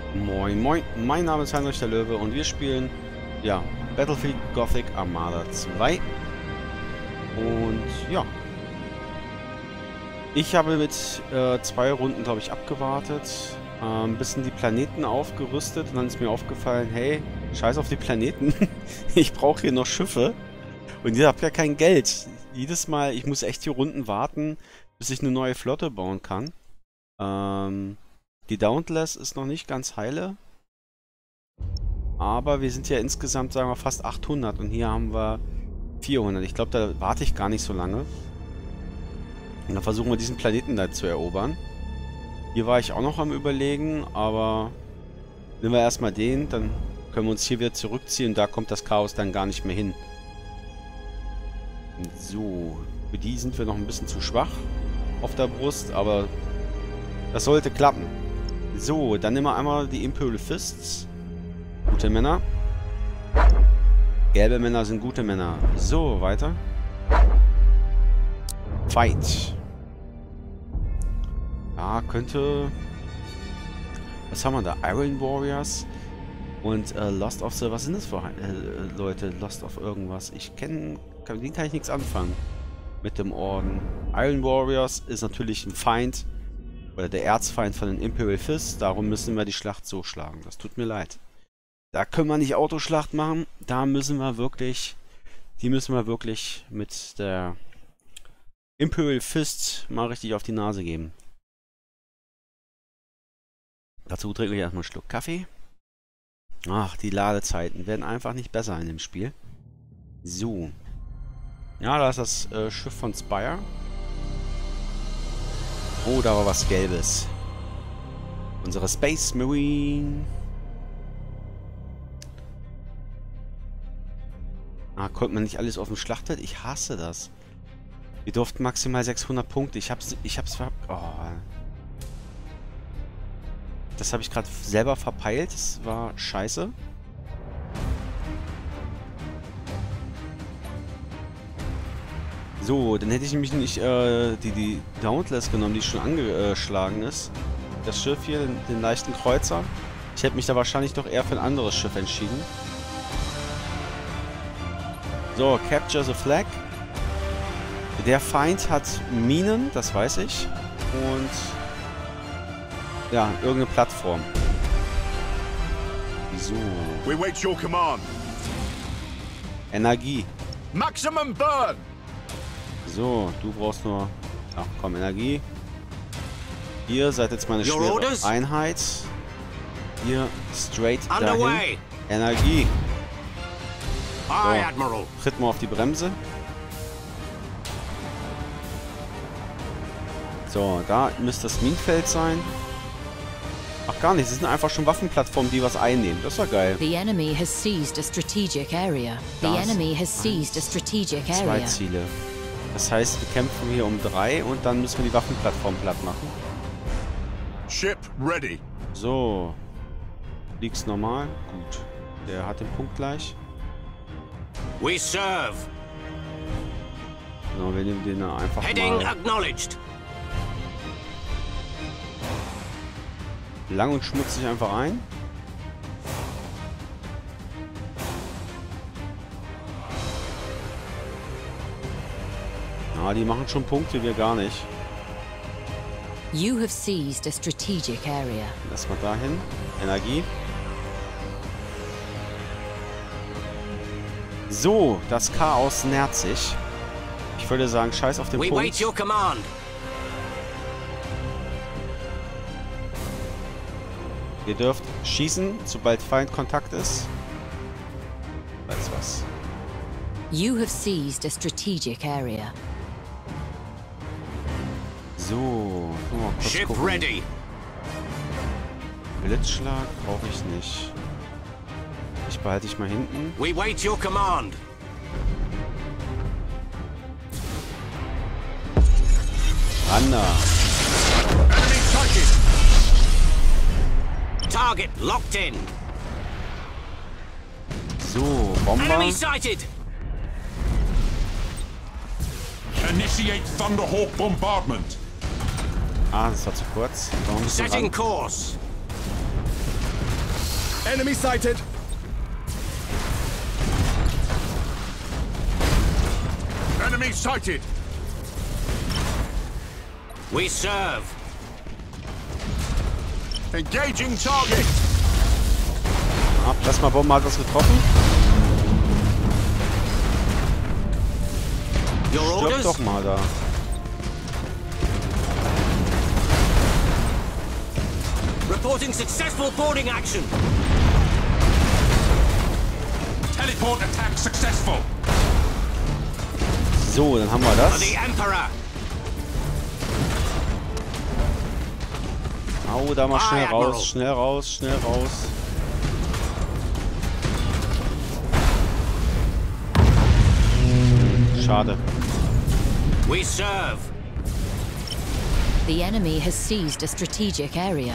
Moin moin, mein Name ist Heinrich der Löwe und wir spielen, ja, Battlefield Gothic Armada 2. Und ja, ich habe mit 2 Runden, glaube ich, abgewartet, ein bisschen die Planeten aufgerüstet und dann ist mir aufgefallen, hey, scheiß auf die Planeten, ich brauche hier noch Schiffe und ich habe ja kein Geld. Jedes Mal, ich muss echt hier Runden warten, bis ich eine neue Flotte bauen kann. Die Dauntless ist noch nicht ganz heile. Aber wir sind ja insgesamt, sagen wir, fast 800 und hier haben wir 400. Ich glaube, da warte ich gar nicht so lange. Und dann versuchen wir diesen Planeten da zu erobern. Hier war ich auch noch am Überlegen, aber nehmen wir erstmal den, dann können wir uns hier wieder zurückziehen und da kommt das Chaos dann gar nicht mehr hin. So, für die sind wir noch ein bisschen zu schwach auf der Brust, aber das sollte klappen. So, dann nehmen wir einmal die Imperial Fists. Gute Männer. Gelbe Männer sind gute Männer. So, weiter. Fight. Ja, könnte... Was haben wir da? Iron Warriors und Lost of the... Was sind das für Leute? Lost of irgendwas. Den kann ich nichts anfangen. Mit dem Orden. Iron Warriors ist natürlich ein Feind. Oder der Erzfeind von den Imperial Fists. Darum müssen wir die Schlacht so schlagen. Das tut mir leid. Da können wir nicht Autoschlacht machen. Da müssen wir wirklich... Die müssen wir wirklich mit der Imperial Fist mal richtig auf die Nase geben. Dazu trinke ich erstmal einen Schluck Kaffee. Ach, die Ladezeiten werden einfach nicht besser in dem Spiel. So. Ja, da ist das Schiff von Spire. Oh, da war was Gelbes. Unsere Space Marine. Ah, konnte man nicht alles auf dem Schlachtfeld? Ich hasse das. Wir durften maximal 600 Punkte. Ich hab's oh. Das habe ich gerade selber verpeilt. Das war scheiße. So, dann hätte ich nämlich nicht die Dauntless genommen, die schon angeschlagen ist. Das Schiff hier, den leichten Kreuzer. Ich hätte mich da wahrscheinlich doch eher für ein anderes Schiff entschieden. So, Capture the Flag. Der Feind hat Minen, das weiß ich. Und ja, irgendeine Plattform. So. We wait your command. Energie. Maximum burn. So, du brauchst nur... Ach komm, Energie. Ihr seid jetzt meine schwere Einheit. Hier straight dahin. Energie. So, tritt mal auf die Bremse. So, da müsste das Minenfeld sein. Ach gar nicht, es sind einfach schon Waffenplattformen, die was einnehmen. Das war geil. The enemy has seized a strategic area. The enemy has seized a strategic area. 2 Ziele. Das heißt, wir kämpfen hier um 3 und dann müssen wir die Waffenplattform platt machen. Ship ready. So. Liegt's normal? Gut. Der hat den Punkt gleich. We serve. Genau, wir nehmen den einfach Heading mal acknowledged. lang und schmutzig einfach ein. Ja, die machen schon Punkte, wir gar nicht. You have seized a strategic area. Lass mal dahin. Energie. So, das Chaos nährt sich. Ich würde sagen, scheiß auf den We Punkt. wait your command. Ihr dürft schießen, sobald Feindkontakt ist. Weiß was. You have seized a strategic area. So, mal kurz Ship gucken. ready. Blitzschlag brauche ich nicht. Ich behalte dich mal hinten. We wait your command. Randa. Enemy sighted. Target locked in. So, Bomber. Enemy sighted. Initiate Thunderhawk bombardment. Ah, das war zu kurz. Setting course. Enemy sighted. Enemy sighted. We serve. Engaging target. Ah, Plasmabombe hat das getroffen. Your Stirb orders? doch mal da. Reporting successful boarding action. Teleport attack successful. So, dann haben wir For das. the Emperor. Au, da mal schnell Aye, Admiral. raus, schnell raus, schnell raus. Schade. We serve. The enemy has seized a strategic area.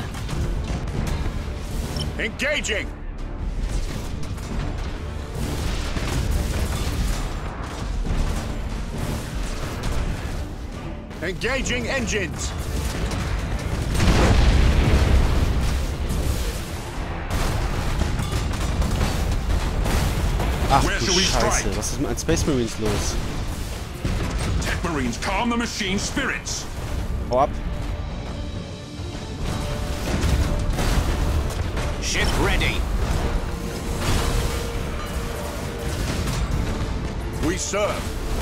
Engaging. Engaging engines. Ach Where du shall we Scheiße, strike? was ist mit den Space Marines los? Tech Marines, calm the machine spirits. Hau ab. Ship ready. We serve.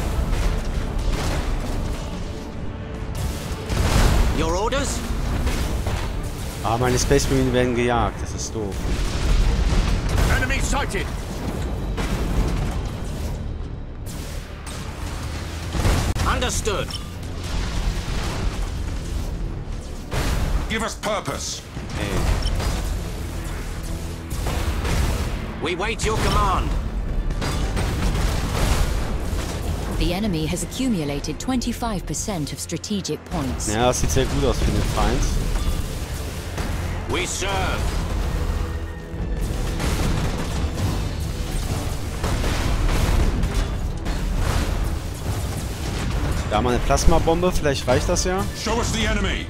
Your orders? Ah, meine Space Marines werden gejagt, das ist doof. Enemy sighted. Understood. Give us purpose. Ey. We wait your command. The enemy has accumulated 25% of strategic points. Ja, das sieht sehr gut aus für den Feind. We serve. Da haben wir eine Plasmabombe, vielleicht reicht das ja. Show us the enemy.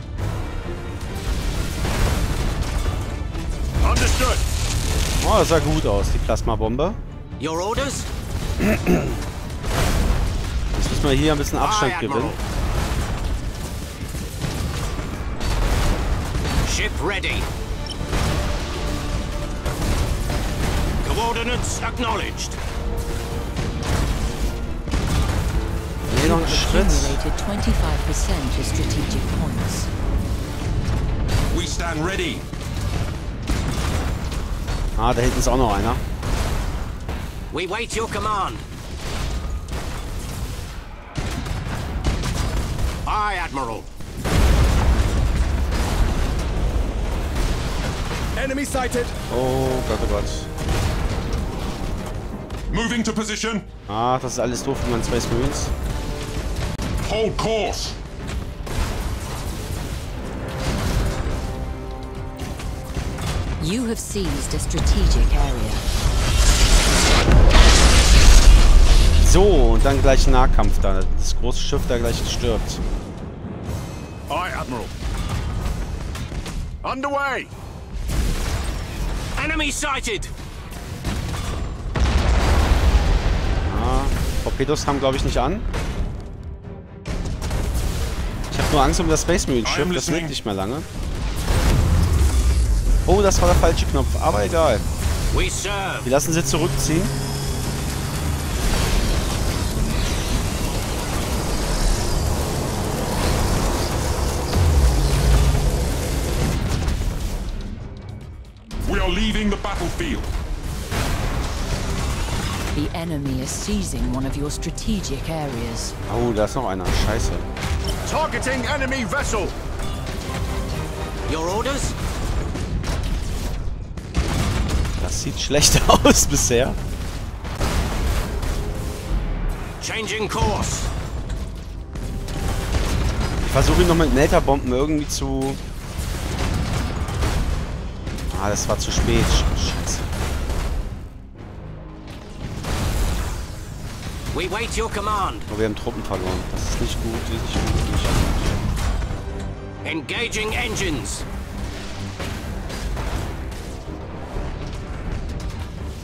Understood. Oh, das sah gut aus, die Plasmabombe. Your orders? Jetzt müssen wir hier ein bisschen Abstand Aye, Admiral. gewinnen. Ship ready. Coordinates acknowledged. Nee, noch einen Schritt. Accumulated 25% of strategic points. We stand ready. Ah, da hinten ist auch noch einer. We wait your command. Aye, Admiral. Enemy sighted. Oh Gott, oh Gott. Moving to position. Ah, das ist alles doof für meine Space Marines. Hold course. You have seized a strategic area. So, und dann gleich Nahkampf da. Das große Schiff da gleich stirbt. Aye, Admiral. Underway. Enemy sighted. Ah, Torpedos kamen glaube ich nicht an. Ich habe nur Angst um das Space Marine Schiff, das lebt nicht mehr lange. Oh, das war der falsche Knopf, aber egal. We serve. Wir lassen sie zurückziehen. We are leaving the battlefield. The enemy is seizing one of your strategic areas. Oh, da ist noch einer. Scheiße. Targeting enemy vessel. Your orders? Das sieht schlecht aus bisher. Changing course. Ich versuche ihn noch mit Melterbomben irgendwie zu... Ah, das war zu spät. Scheiße. We wait your command. Oh, wir haben Truppen verloren. Das ist nicht gut, nicht gut, nicht gut. Engaging engines.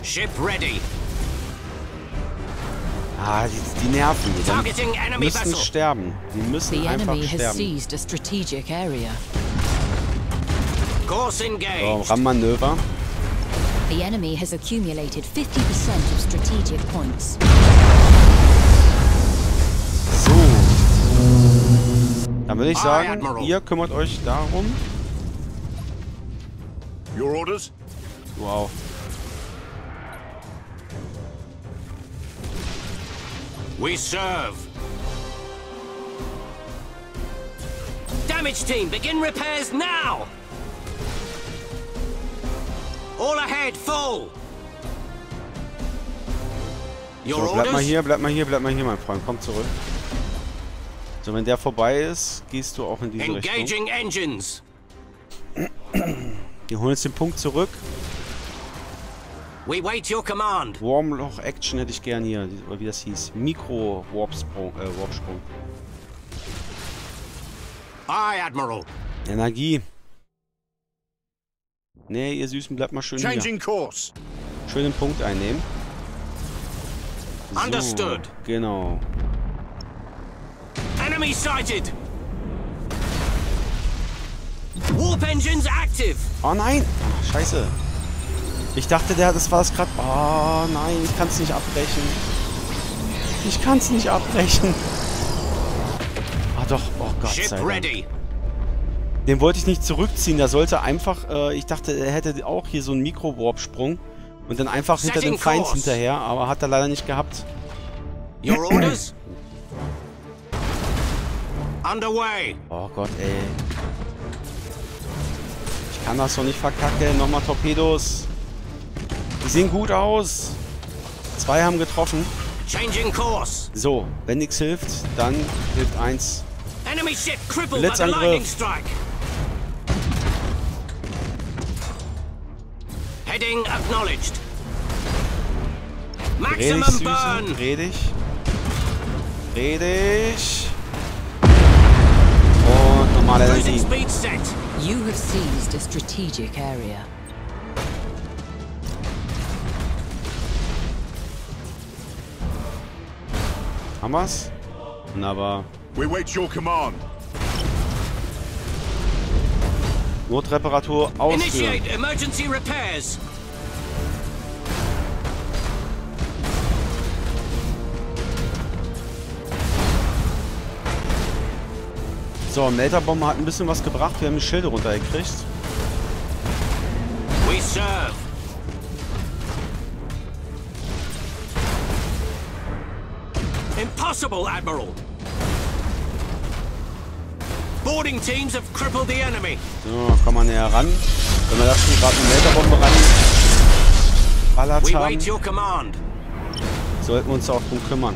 Ship ready. Ah, die nerven. Die Targeting enemy müssen vessel. sterben. Die müssen The einfach enemy has sterben. seized a strategic area. Course So, engaged. Rammmanöver. The enemy has accumulated 50% of strategic points. So. Dann würde ich Aye, sagen, Admiral. ihr kümmert euch darum. Your orders? Du auch. We serve. Damage team, begin repairs now. All ahead, full. Your So, bleib mal orders? hier, bleib mal hier, bleib mal hier, mein Freund. Komm zurück. So, wenn der vorbei ist, gehst du auch in diese Richtung. Engaging engines. Wir holen jetzt den Punkt zurück. We wait your command. Wurmloch-Action hätte ich gern hier. Oder wie das hieß. Mikro-Warpsprung. Warpsprung. Aye, Admiral. Energie. Nee, ihr Süßen, bleibt mal schön hier. Changing course. Schön den Punkt einnehmen. So, Understood. genau. Enemy sighted. Warp engines active. Oh nein! Ach, scheiße. Ich dachte, das war es gerade. Oh nein, ich kann es nicht abbrechen. Ich kann es nicht abbrechen. Ah doch, oh Gott Ship sei Dank. ready. Den wollte ich nicht zurückziehen. Der sollte einfach, ich dachte, er hätte auch hier so einen Mikro-Warp-Sprung. Und dann einfach hinter dem Setting Feind course. hinterher. Aber hat er leider nicht gehabt. Your orders? Underway. Oh Gott, ey. Ich kann das doch nicht verkacken. Nochmal Torpedos. Die sehen gut aus. 2 haben getroffen. Changing course. So, wenn nichts hilft, dann hilft 1. Enemy ship crippled by the Blitzangriff. lightning strike. Heading acknowledged. Dreh dich, Maximum Süße. burn. Dreh dich. Dreh dich. Und normale Cruising Energie. speed set. You have seized a strategic area. Haben wir's? Wunderbar. We wait your command. Notreparatur ausführen. Initiate emergency repairs. So, Melterbombe hat ein bisschen was gebracht. Wir haben die Schilde runtergekriegt. We serve. Impossible, Admiral. Boarding teams have crippled the enemy. So, komm mal näher ran. Wenn wir da schon gerade eine Melterbombe We reinballert haben, wait your command. sollten wir uns auch drum kümmern.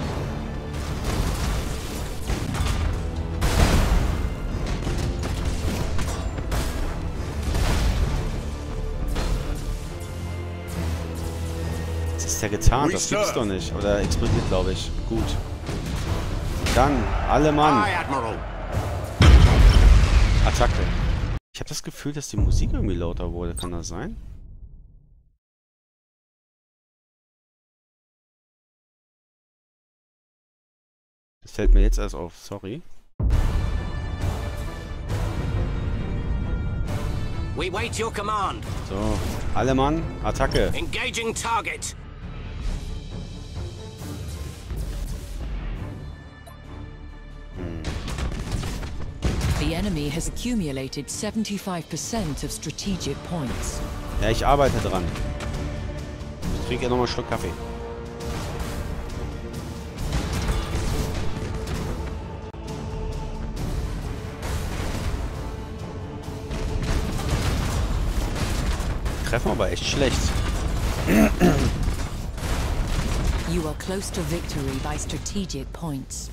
Was ist der getan? Das gibt's doch nicht. Oder explodiert, glaube ich. Gut. Dann, alle Mann. Aye, Admiral. Attacke. Ich habe das Gefühl, dass die Musik irgendwie lauter wurde. Kann das sein? Das fällt mir jetzt erst auf. Sorry. We wait your command. So, alle Mann. Attacke. Engaging target. The enemy has accumulated 75% of strategic points. Ja, ich arbeite dran. Ich trinke ja nochmal einen Schluck Kaffee. Treffen aber echt schlecht. You are close to victory by strategic points.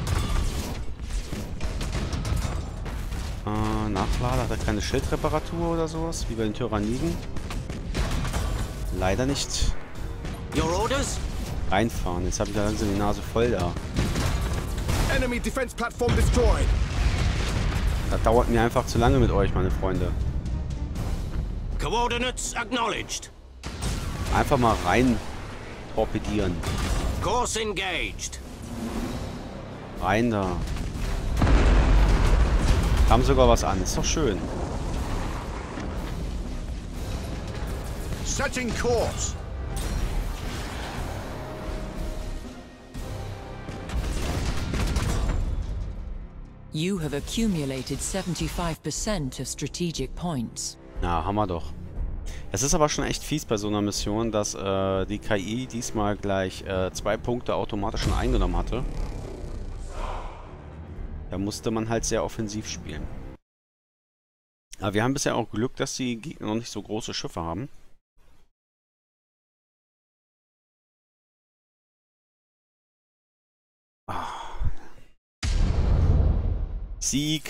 Nachlader, hat er keine Schildreparatur oder sowas, wie bei den Tyranniden? Leider nicht. Your orders? Reinfahren, jetzt habe ich da langsam die Nase voll da. Enemy defense platform destroyed. Das dauert mir einfach zu lange mit euch, meine Freunde. Coordinates acknowledged. Einfach mal rein torpedieren. Course engaged. Rein da. Kam sogar was an. Ist doch schön. Setting course. You have accumulated 75% of strategic points. Na, haben wir doch. Es ist aber schon echt fies bei so einer Mission, dass die KI diesmal gleich 2 Punkte automatisch schon eingenommen hatte. Da musste man halt sehr offensiv spielen. Aber wir haben bisher auch Glück, dass die Gegner noch nicht so große Schiffe haben. Sieg.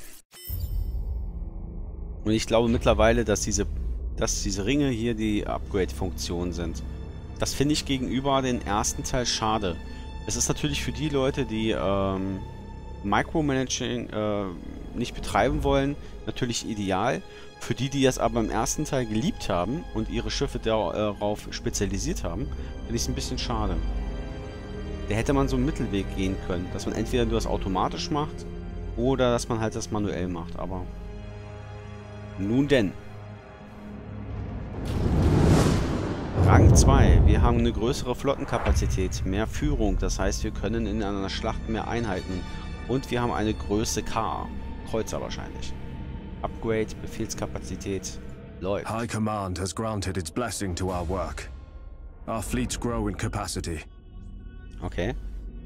Und ich glaube mittlerweile, dass diese Ringe hier die Upgrade-Funktion sind. Das finde ich gegenüber den ersten Teil schade. Es ist natürlich für die Leute, die Micromanaging nicht betreiben wollen, natürlich ideal. Für die, die das aber im ersten Teil geliebt haben und ihre Schiffe darauf spezialisiert haben, finde ich es ein bisschen schade. Da hätte man so einen Mittelweg gehen können, dass man entweder nur das automatisch macht oder dass man halt das manuell macht, aber nun denn. Rang 2. Wir haben eine größere Flottenkapazität, mehr Führung, das heißt wir können in einer Schlacht mehr Einheiten und wir haben eine Größe K. Kreuzer wahrscheinlich. Upgrade, Befehlskapazität, läuft. High Command has granted its blessing to our work. Our fleets grow in capacity. Okay.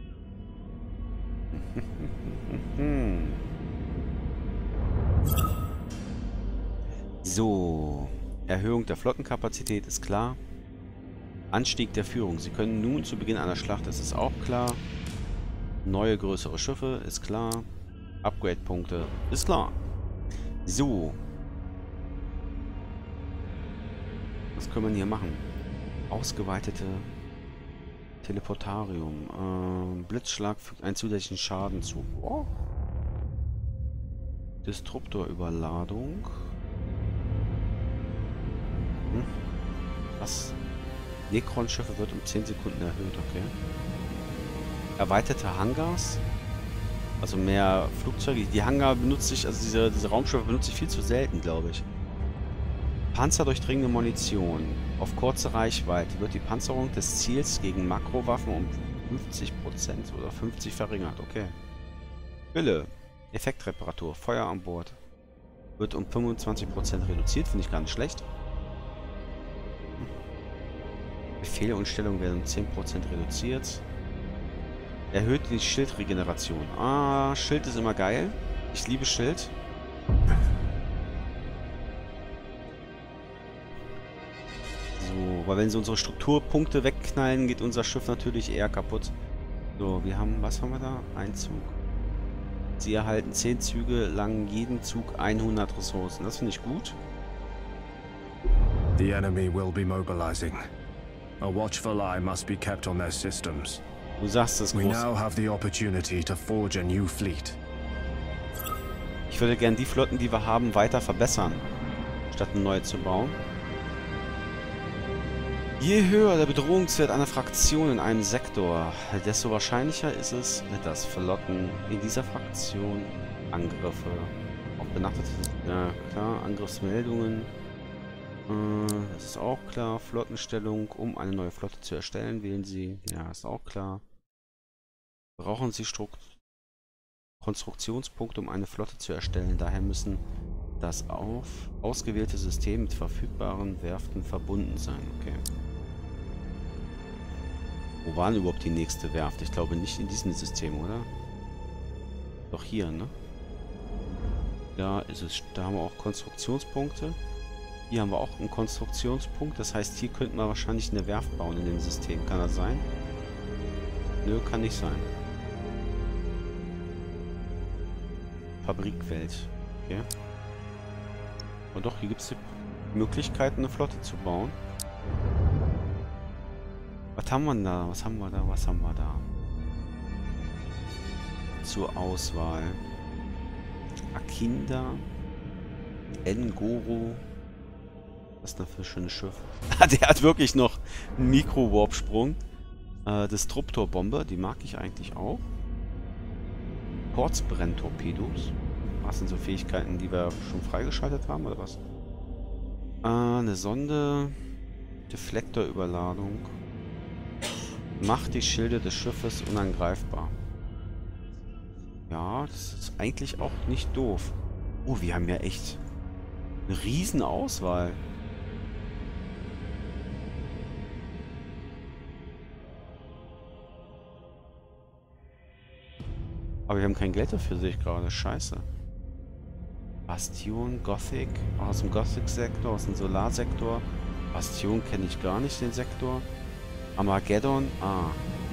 So. Erhöhung der Flottenkapazität ist klar. Anstieg der Führung. Sie können nun zu Beginn einer Schlacht, das ist auch klar. Neue, größere Schiffe, ist klar. Upgrade-Punkte, ist klar. So. Was können wir hier machen? Ausgeweitete Teleportarium. Blitzschlag fügt einen zusätzlichen Schaden zu. Oh. Disruptorüberladung. Was? Necron-Schiffe wird um 10 Sekunden erhöht, okay. Erweiterte Hangars. Also mehr Flugzeuge. Die Hangar benutze ich, also diese Raumschiffe benutze ich viel zu selten, glaube ich. Panzerdurchdringende Munition. Auf kurze Reichweite wird die Panzerung des Ziels gegen Makrowaffen um 50% oder 50 verringert. Okay. Hülle. Effektreparatur. Feuer an Bord. Wird um 25% reduziert. Finde ich gar nicht schlecht. Befehle und Stellung werden um 10% reduziert. Erhöht die Schildregeneration. Ah, Schild ist immer geil. Ich liebe Schild. So, weil wenn sie unsere Strukturpunkte wegknallen, geht unser Schiff natürlich eher kaputt. So, wir haben, was haben wir da? Ein Zug. Sie erhalten 10 Züge lang jeden Zug 100 Ressourcen. Das finde ich gut. The enemy will be mobilizing. A watchful eye must be kept on their systems. Du sagst es, We groß. now have the opportunity to forge a new fleet. Ich würde gern die Flotten, die wir haben, weiter verbessern, statt eine neue zu bauen. Je höher der Bedrohungswert einer Fraktion in einem Sektor, desto wahrscheinlicher ist es, dass Flotten in dieser Fraktion Angriffe auf benachtete, ja klar, Angriffsmeldungen. Das ist auch klar. Flottenstellung, um eine neue Flotte zu erstellen, wählen Sie. Ja, ist auch klar. Brauchen Sie Konstruktionspunkte, um eine Flotte zu erstellen. Daher müssen das ausgewählte System mit verfügbaren Werften verbunden sein. Okay. Wo war denn überhaupt die nächste Werft? Ich glaube nicht in diesem System, oder? Doch hier, ne? Da ist es. Da haben wir auch Konstruktionspunkte. Hier haben wir auch einen Konstruktionspunkt. Das heißt, hier könnten wir wahrscheinlich eine Werft bauen in dem System. Kann das sein? Nö, kann nicht sein. Fabrikwelt. Okay. Aber doch, hier gibt es die Möglichkeit, eine Flotte zu bauen. Was haben wir denn da? Was haben wir da? Was haben wir da? Zur Auswahl. Akinda. Ngoro. Was ist das für ein schönes Schiff? Der hat wirklich noch einen Mikro-Warp-Sprung. Disruptor-Bombe, die mag ich eigentlich auch. Kurzbrenntorpedos. Was sind so Fähigkeiten, die wir schon freigeschaltet haben, oder was? Eine Sonde. Deflektorüberladung. Macht die Schilde des Schiffes unangreifbar. Ja, das ist eigentlich auch nicht doof. Oh, wir haben ja echt eine riesen Auswahl. Aber wir haben kein Geld dafür, sehe ich gerade. Scheiße. Bastion, Gothic. Aus dem Gothic-Sektor, aus dem Solarsektor. Bastion kenne ich gar nicht, den Sektor. Armageddon. Ah.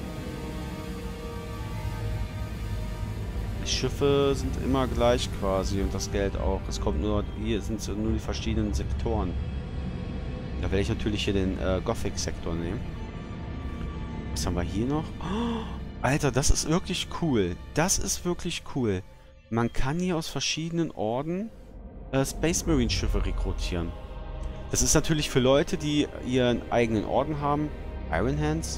Die Schiffe sind immer gleich quasi und das Geld auch. Es kommt nur, hier sind es nur die verschiedenen Sektoren. Da werde ich natürlich hier den Gothic-Sektor nehmen. Was haben wir hier noch? Oh, Alter, das ist wirklich cool. Das ist wirklich cool. Man kann hier aus verschiedenen Orden Space Marine Schiffe rekrutieren. Das ist natürlich für Leute, die ihren eigenen Orden haben. Iron Hands.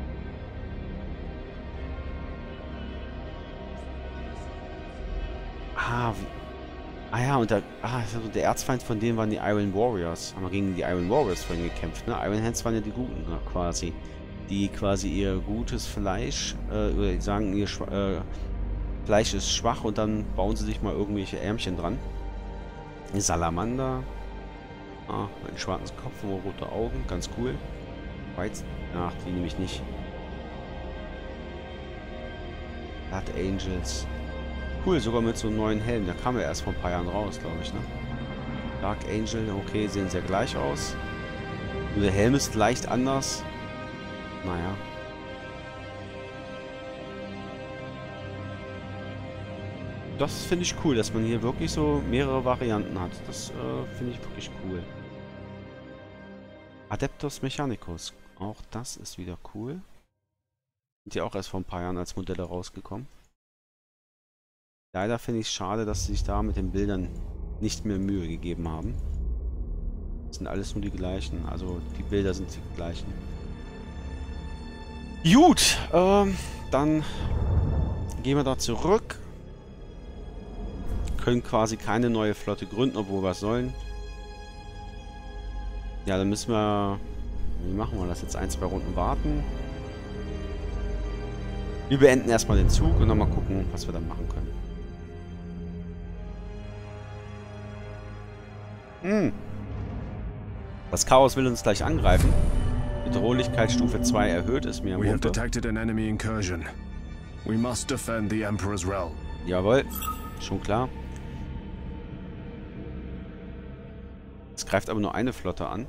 Ja, und der Erzfeind von denen waren die Iron Warriors. Haben wir gegen die Iron Warriors vorhin gekämpft, ne? Iron Hands waren ja die Guten, quasi. Die quasi ihr gutes Fleisch, oder die sagen, ihr Fleisch ist schwach und dann bauen sie sich mal irgendwelche Ärmchen dran. Salamander. Ein schwarzes Kopf und rote Augen, ganz cool. Ach, die nehme ich nicht. Blood Angels. Cool, sogar mit so einem neuen Helm. Der kam ja erst vor ein paar Jahren raus, glaube ich, ne? Dark Angel, okay, sehen sehr gleich aus. Nur der Helm ist leicht anders. Naja. Das finde ich cool, dass man hier wirklich so mehrere Varianten hat. Das finde ich wirklich cool. Adeptus Mechanicus. Auch das ist wieder cool. Sind ja auch erst vor ein paar Jahren als Modelle rausgekommen. Leider finde ich es schade, dass sie sich da mit den Bildern nicht mehr Mühe gegeben haben. Das sind alles nur die gleichen. Also die Bilder sind die gleichen. Gut, dann gehen wir da zurück. Können quasi keine neue Flotte gründen, obwohl wir es sollen. Ja, dann müssen wir... Wie machen wir das jetzt? 1, 2 Runden warten. Wir beenden erstmal den Zug und dann mal gucken, was wir dann machen können. Das Chaos will uns gleich angreifen. Bedrohlichkeitsstufe 2 erhöht, ist mir We have Wumpe. detected an enemy incursion. We must defend the Emperor's realm. Jawohl, schon klar. Es greift aber nur eine Flotte an.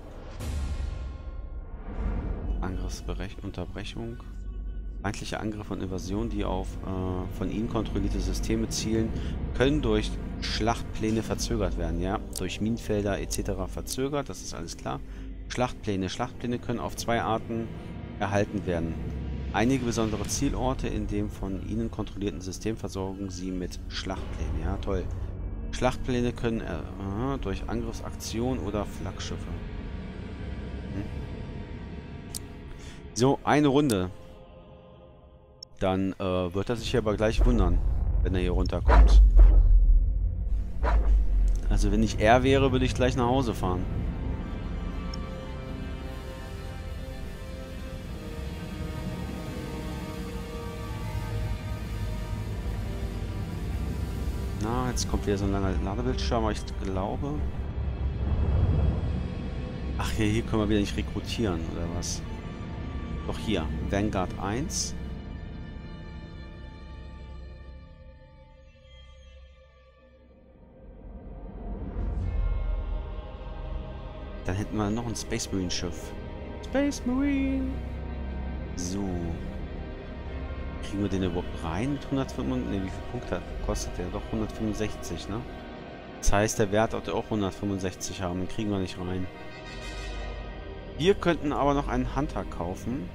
Angriffsunterbrechung. Feindliche Angriffe und Invasionen, die auf von ihnen kontrollierte Systeme zielen, können durch Schlachtpläne verzögert werden. Ja, durch Minenfelder etc. verzögert, das ist alles klar. Schlachtpläne. Schlachtpläne können auf 2 Arten erhalten werden. Einige besondere Zielorte in dem von ihnen kontrollierten System versorgen sie mit Schlachtplänen. Ja, toll. Schlachtpläne können durch Angriffsaktion oder Flaggschiffe. So, eine Runde. Dann wird er sich aber gleich wundern, wenn er hier runterkommt. Also wenn ich er wäre, würde ich gleich nach Hause fahren. Na, jetzt kommt wieder so ein langer Ladebildschirm, aber ich glaube... Ach, hier können wir wieder nicht rekrutieren, oder was? Doch hier, Vanguard 1. Dann hätten wir noch ein Space Marine Schiff. Space Marine! So. Kriegen wir den überhaupt rein mit 165? Ne, wie viele Punkte kostet der? Doch 165, ne? Das heißt, der Wert wird auch 165 haben. Den kriegen wir nicht rein. Wir könnten aber noch einen Hunter kaufen.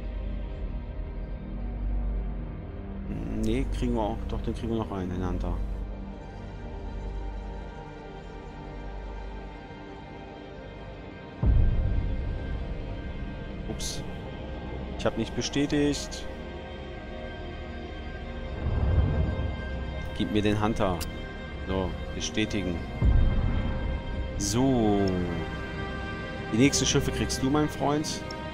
Ne, kriegen wir auch. Doch, den kriegen wir noch rein, den Hunter. Ups. Ich habe nicht bestätigt. Gib mir den Hunter. So, bestätigen. So. Die nächsten Schiffe kriegst du, mein Freund.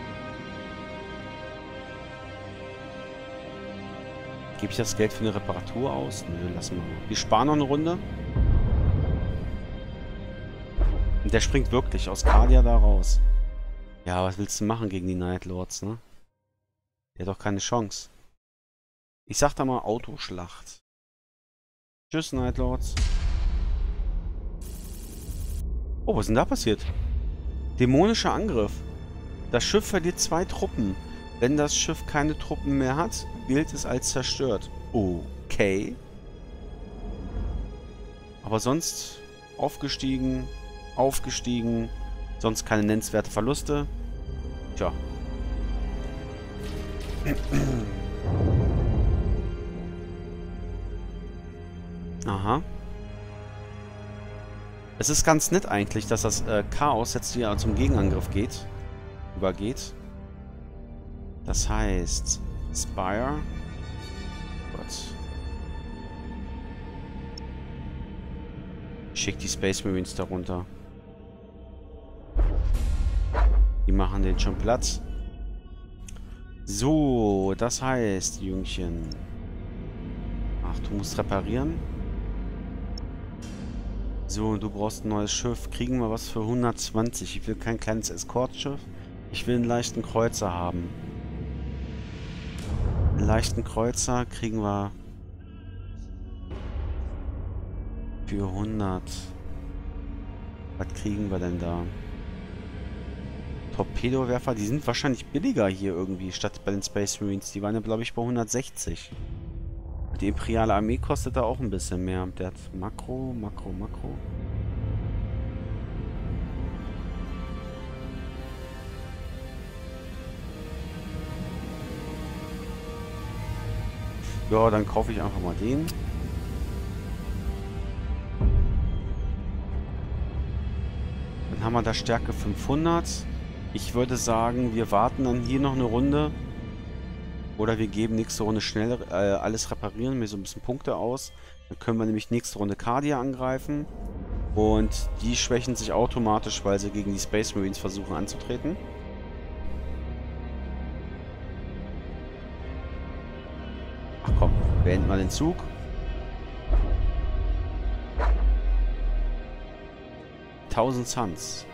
Gebe ich das Geld für eine Reparatur aus? Nö, lassen wir mal. Wir sparen noch eine Runde. Und der springt wirklich aus Cardia da raus. Ja, was willst du machen gegen die Night Lords, ne? Der hat doch keine Chance. Ich sag da mal Autoschlacht. Tschüss, Night Lords. Oh, was ist denn da passiert? Dämonischer Angriff. Das Schiff verliert 2 Truppen. Wenn das Schiff keine Truppen mehr hat, gilt es als zerstört. Okay. Aber sonst aufgestiegen, aufgestiegen. Sonst keine nennenswerte Verluste. Tja. Aha. Es ist ganz nett eigentlich, dass das Chaos jetzt hier zum Gegenangriff übergeht. Das heißt, Spire. Gott. Ich schick die Space Marines darunter. Die machen den schon Platz. So, das heißt, Jüngchen. Ach, du musst reparieren. So, du brauchst ein neues Schiff. Kriegen wir was für 120. Ich will kein kleines Eskortschiff. Ich will einen leichten Kreuzer haben. Einen leichten Kreuzer kriegen wir für 100. Was kriegen wir denn da? Torpedowerfer, die sind wahrscheinlich billiger hier irgendwie, statt bei den Space Marines. Die waren ja, glaube ich, bei 160. Die Imperiale Armee kostet da auch ein bisschen mehr. Der hat Makro. Ja, dann kaufe ich einfach mal den. Dann haben wir da Stärke 500. Ich würde sagen, wir warten dann hier noch eine Runde. Oder wir geben nächste Runde schnell alles reparieren, mir so ein bisschen Punkte aus. Dann können wir nämlich nächste Runde Cardia angreifen. Und die schwächen sich automatisch, weil sie gegen die Space Marines versuchen anzutreten. Ach komm, beenden wir den Zug. Suns.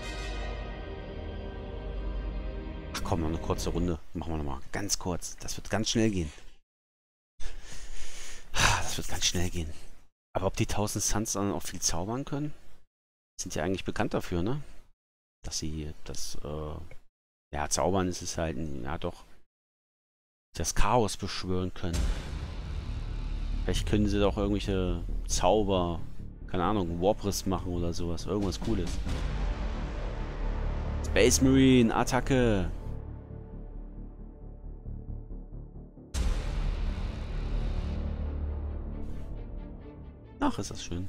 Ach komm, noch eine kurze Runde. Machen wir nochmal. Ganz kurz. Das wird ganz schnell gehen. Das wird ganz schnell gehen. Aber ob die 1000 Suns dann auch viel zaubern können? Sind ja eigentlich bekannt dafür, ne? Dass sie das, ja, zaubern ist es halt, ja doch, das Chaos beschwören können. Vielleicht können sie doch irgendwelche Zauber, keine Ahnung, Warpriss machen oder sowas. Irgendwas Cooles. Space Marine, Attacke! Ach, ist das schön.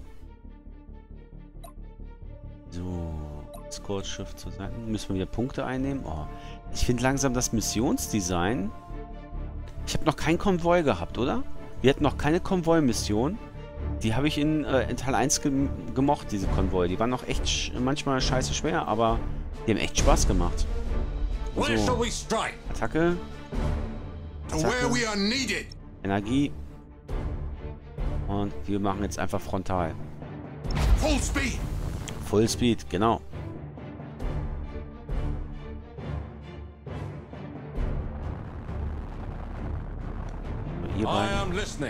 So, Escort-Schiff zur Seite. Müssen wir wieder Punkte einnehmen. Oh, ich finde langsam das Missionsdesign. Ich habe noch kein Konvoi gehabt, oder? Wir hatten noch keine Konvoi-Mission. Die habe ich in Teil 1 gemocht, diese Konvoi. Die waren noch echt manchmal scheiße schwer, aber die haben echt Spaß gemacht. So, Attacke. Energie. Und wir machen jetzt einfach frontal. Full speed. Full Speed, genau. Ihr beiden. I am listening.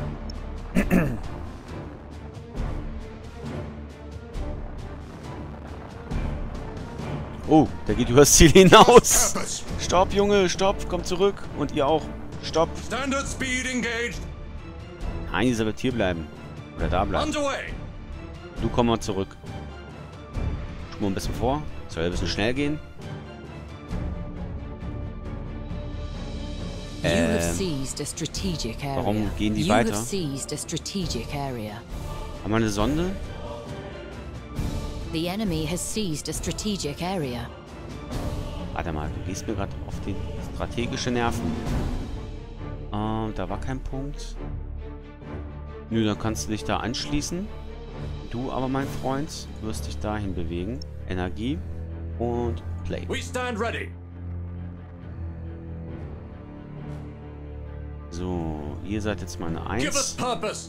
Oh, der geht übers Ziel hinaus. Stopp, Junge, stopp, komm zurück. Und ihr auch. Stopp. Standard speed engaged. Nein, dieser wird hier bleiben. Oder da bleiben. Underway. Du komm mal zurück. Spur ein bisschen vor. Soll ein bisschen schnell gehen. Warum gehen die weiter? Haben wir eine Sonde? The enemy has seized a strategic area. Warte mal, du gehst mir gerade auf die strategische Nerven. Da war kein Punkt. Nö, dann kannst du dich da anschließen. Du aber, mein Freund, wirst dich dahin bewegen. Energie und Play. We stand ready. So, ihr seid jetzt meine Give us 1. purpose.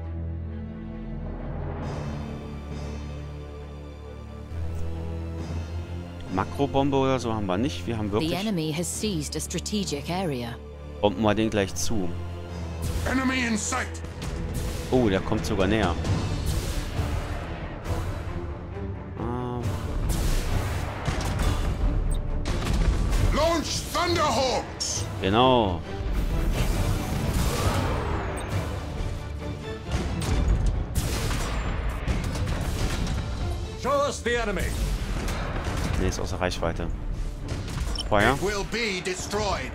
Makrobombe oder so haben wir nicht. Wir haben The wirklich... enemy has seized a strategic area. Bomben wir den gleich zu. Enemy in sight. Oh, der kommt sogar näher. Launch Thunderhawks. Genau. Show us the enemy. Ne, ist außer Reichweite. Feuer. It will be destroyed.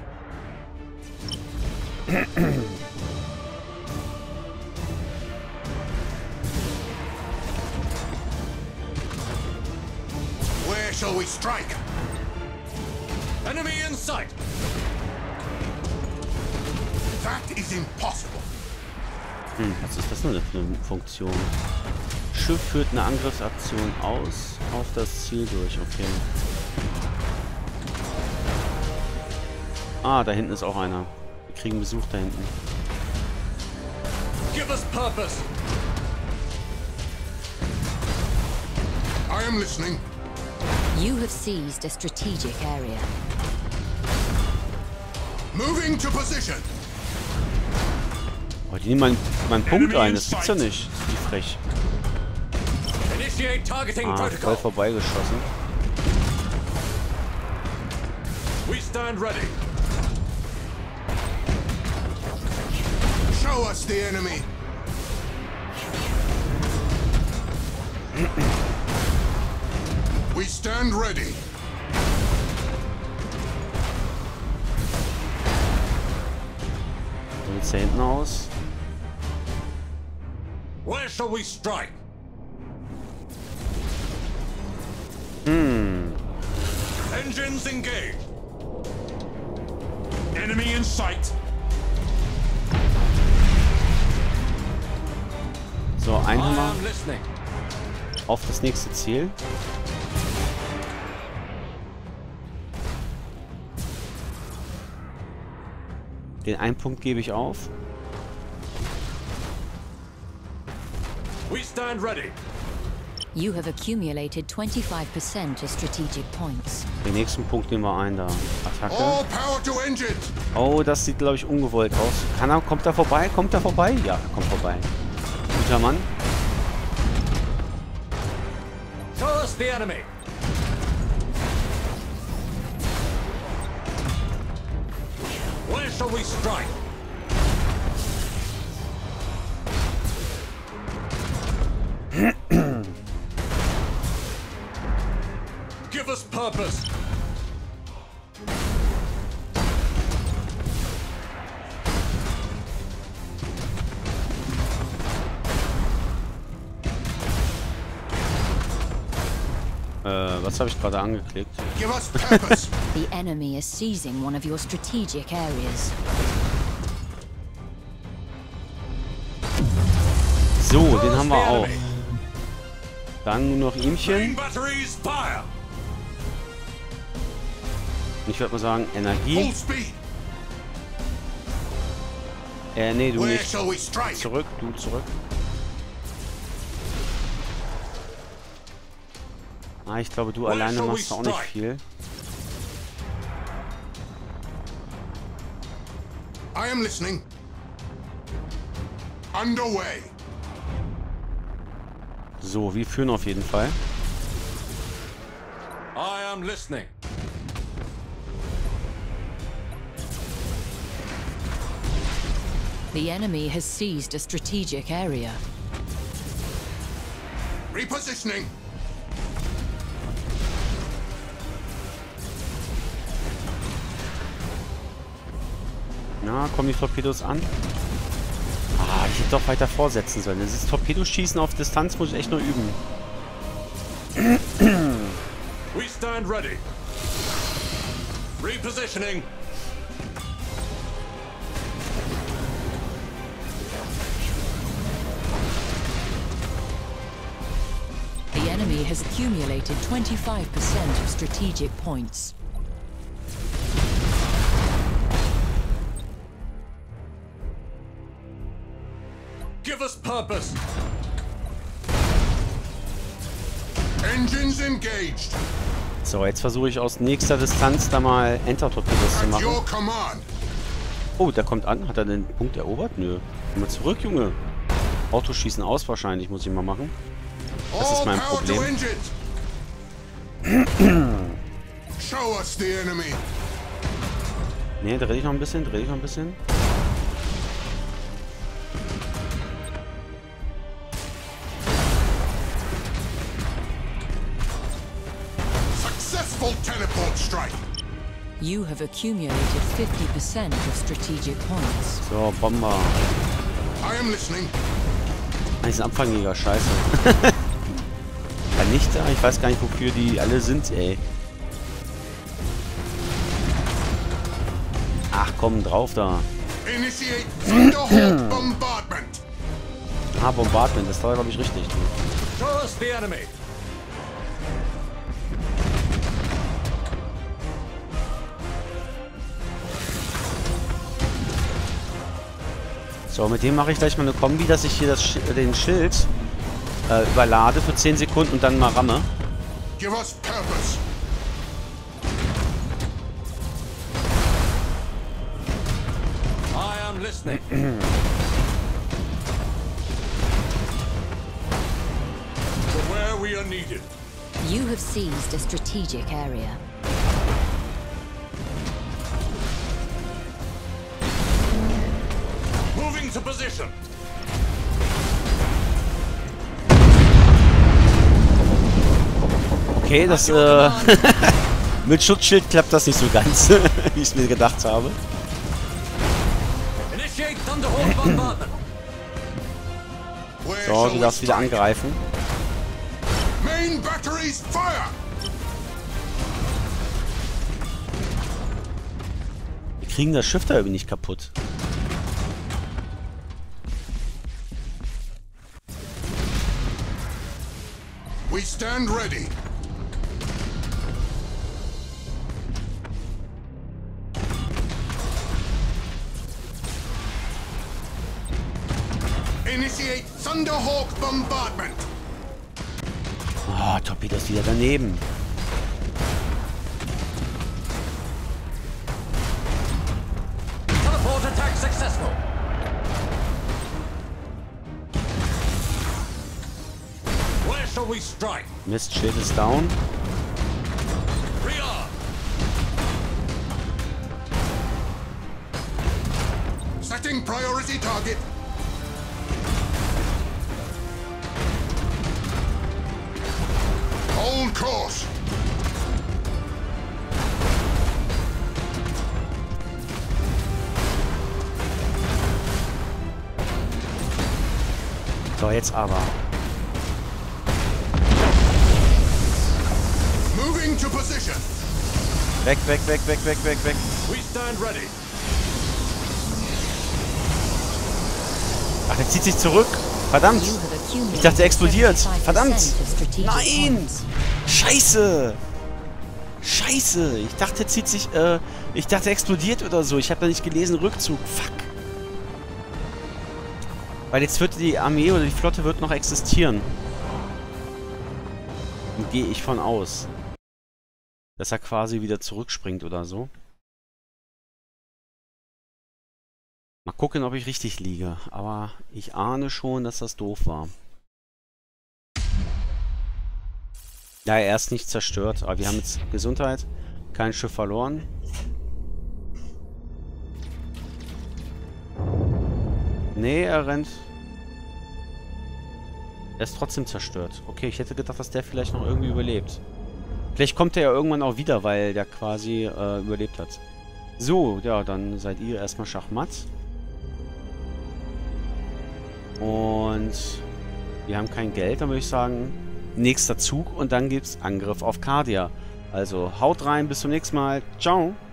Where shall we strike? Enemy in sight. That is impossible. Was ist das denn für eine Funktion? Schiff führt eine Angriffsaktion aus auf das Ziel durch. Okay. Ah, da hinten ist auch einer. Wir kriegen Besuch da hinten. Give us purpose. I am listening. You have seized a strategic area. Moving to position. Oh, die nehmen meinen Punkt ein. Das gibt's ja nicht. Wie frech. Initiate targeting Ah, voll protocol. vorbeigeschossen. We stand ready. Show us the enemy. We stand ready. So sieht's da hinten aus. Where shall we strike? Engines engaged. Enemy in sight. So, I Einhammer am listening. auf das nächste Ziel. Den einen Punkt gebe ich auf. We stand ready. You have accumulated 25% of strategic points. Den nächsten Punkt nehmen wir ein da. Attacke. All power to engines. Oh, das sieht, glaube ich, ungewollt aus. Kommt er vorbei? Kommt er vorbei? Ja, er kommt vorbei. Guter Mann. Show us the enemy. Where shall we strike? Give us purpose. Was habe ich gerade angeklickt? Give us purpose. The enemy is seizing one of your strategic areas. So, den haben wir auch. Dann nur noch ihmchen. Main batteries fire. Ich würde mal sagen, Full Energie. speed. Nee, du Where nicht. shall we strike? Zurück, du zurück. Ah, ich glaube, du alleine machst auch nicht viel. I am listening. Underway. So, wir führen auf jeden Fall. I am listening. The enemy has seized a strategic area. Repositioning. Na, kommen die Torpedos an? Ah, ich hätte doch weiter vorsetzen sollen. Dieses Torpedoschießen auf Distanz muss ich echt nur üben. We stand ready. Repositioning. The enemy has accumulated 25% of strategic points. Give us purpose. Engines engaged. So, jetzt versuche ich aus nächster Distanz da mal Enter-Torpedos zu At machen. your command. Oh, der kommt an. Hat er den Punkt erobert? Nö. Komm mal zurück, Junge. Autoschießen aus wahrscheinlich, muss ich mal machen. Das ist mein All power to Problem. engines. Show us the enemy. Ne, dreh dich noch ein bisschen, dreh dich noch ein bisschen. Successful teleport strike. You have accumulated 50% of strategic points. So, Bomber. I am listening. Ah, die sind Abfangjäger, scheiße. Vernichter? Ich weiß gar nicht, wofür die alle sind, ey. Ach komm, drauf da. Initiate Thunderhawk bombardment. Ah, Bombardment, das war glaube ich richtig. Show us the enemy. So, mit dem mache ich gleich mal eine Kombi, dass ich hier den Schild überlade für 10 Sekunden und dann mal ramme. Give us purpose. I am listening. To where we are needed. You have seized a strategic area. Moving to position. Okay, das mit Schutzschild klappt das nicht so ganz, wie ich es mir gedacht habe. Initiate Thunderhawk bombardment. Where So, shall du we darfst wieder strike? angreifen. Main batteries fire. Wir kriegen das Schiff da irgendwie nicht kaputt. We stand ready. Initiate Thunderhawk bombardment. Ah, Torpedos wieder daneben. Teleport attack successful. Where shall we strike? Mist, Schild ist down. Rearm. Setting priority target. Hold course. So, jetzt aber. Moving to position. Weg, weg, weg, weg, weg, weg, weg. We stand ready. Ach, der zieht sich zurück. Verdammt. You have accumulated Ich dachte, er explodiert. 75% Verdammt. of strategic Nein. points. Scheiße. Scheiße. Ich dachte, er zieht sich, ich dachte, er explodiert oder so. Ich habe da nicht gelesen, Rückzug. Fuck. Weil jetzt wird die Armee oder die Flotte wird noch existieren. Und gehe ich von aus. Dass er quasi wieder zurückspringt oder so. Mal gucken, ob ich richtig liege. Aber ich ahne schon, dass das doof war. Ja, er ist nicht zerstört. Aber wir haben jetzt Gesundheit. Kein Schiff verloren. Nee, er rennt. Er ist trotzdem zerstört. Okay, ich hätte gedacht, dass der vielleicht noch irgendwie überlebt. Vielleicht kommt er ja irgendwann auch wieder, weil der quasi überlebt hat. So, ja, dann seid ihr erstmal Schachmatt. Und wir haben kein Geld, dann würde ich sagen, nächster Zug und dann gibt's Angriff auf Cardia. Also haut rein, bis zum nächsten Mal. Ciao!